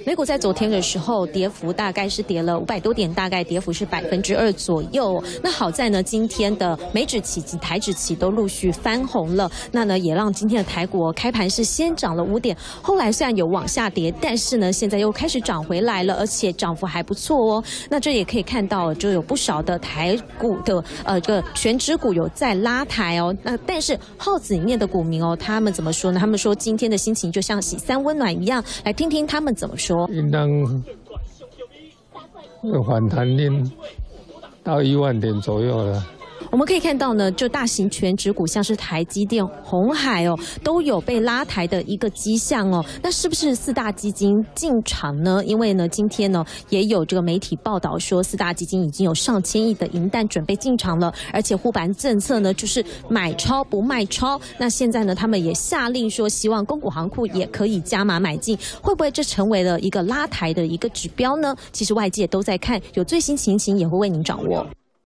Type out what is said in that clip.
美股在昨天的时候跌幅大概是跌了500多点，大概跌幅是2%左右。那好在呢，今天的美指期及台指期都陆续翻红了，那呢也让今天的台股开盘是先涨了5点，后来虽然有往下跌，但是呢现在又开始涨回来了，而且涨幅还不错哦。那这也可以看到，就有不少的台股的这个全指股有在拉抬哦。那但是号子里面的股民哦，他们怎么说呢？他们说今天的心情就像洗三温暖一样，来听听他们怎么说。 应当会反弹到1万点左右了。 我们可以看到呢，就大型全指股，像是台积电、鸿海哦，都有被拉抬的一个迹象哦。那是不是四大基金进场呢？因为呢，今天呢也有这个媒体报道说，四大基金已经有上千亿的银弹准备进场了，而且护盘政策呢就是买超不卖超。那现在呢，他们也下令说，希望公股行库也可以加码买进，会不会这成为了一个拉抬的一个指标呢？其实外界都在看，有最新情形也会为您掌握。